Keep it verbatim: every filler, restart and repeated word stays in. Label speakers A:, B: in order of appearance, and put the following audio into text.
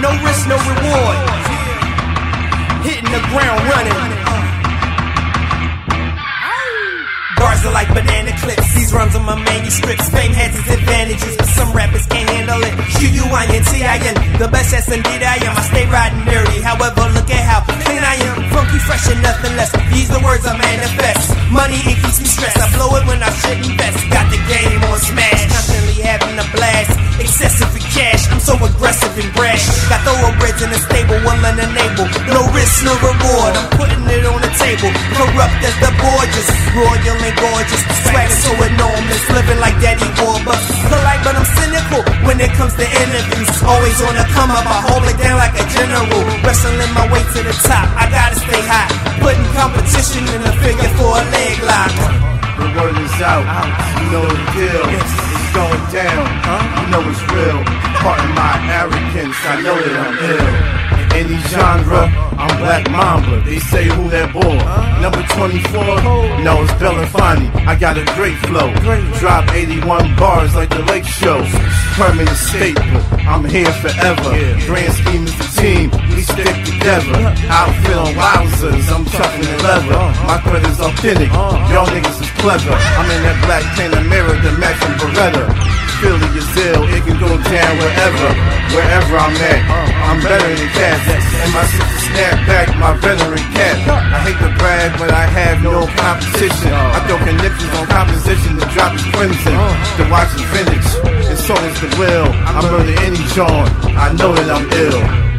A: no risk, no reward. Hitting the ground running. Bars are like banana clips. These rhymes are my manuscripts. Fame has its advantages, but some rappers can't handle it. Q U I N T I N, the best as indeed I am. I stay riding dirty. However, look at how clean I am. Funky, fresh, and nothing less. These the words I manifest. Money, it keeps me stressed. I blow it when I should invest. Got the game on smash. Constantly having a blast. Excessive for cash. I'm so aggressive and brash. Got thoroughbreds in the stable, willing and able. No risk, no reward. I'm putting it on the table. Corrupt as the gorgeous. Royal and gorgeous, swagger so enormous, living like Daddy Warbucks. Polite, but I'm cynical when it comes to interviews. Always on the come up, I hold it down like a general. Wrestling my way to the top, I gotta stay hot. Putting competition in the figure for a leg lock.
B: The word is out, you know the deal. It's going down, you know it's real. Pardon my arrogance, I know that I'm ill. In any genre, I'm Black Mamba. They say who that boy? Number twenty-four? No, it's Belafonte. I got a great flow. Drop eighty-one bars like the Lake Show. Permanent staple. I'm here forever. Grand scheme is the team. We stick together. Outfit on wowzers. I'm tougher than leather. My credit's authentic. Y'all niggas is clever. I'm in that black Panamera, the matching Beretta. Philly is ill, it can go down wherever, wherever I'm at. I'm better than cats, and my sister snap back my veteran cat. I hate to brag, but I have no competition. I throw connections on composition, the drop is crimson. The watch is vintage, and so is the will. I murder any joint, I know that I'm ill.